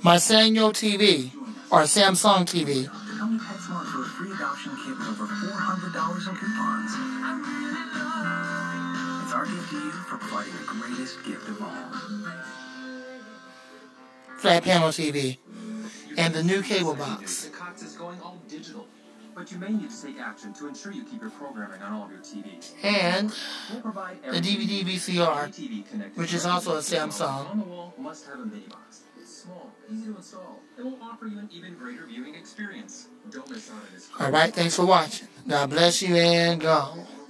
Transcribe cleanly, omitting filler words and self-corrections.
my Sanyo TV or Samsung TV. The company PetSmart for a free adoption kit with over $400 in coupons. It's our gift to you for providing the greatest gift of all. Flat panel TV. And the new cable box. The Cox is going all digital, but you may need to take action to ensure you keep your programming on all of your TVs. And We'll provide the DVD VCR, TV connected which is also a Samsung. on the wall must have a mini box. It's small, easy to install. It will offer you an even greater viewing experience. Don't miss out on this. Alright, thanks for watching. God bless you and go.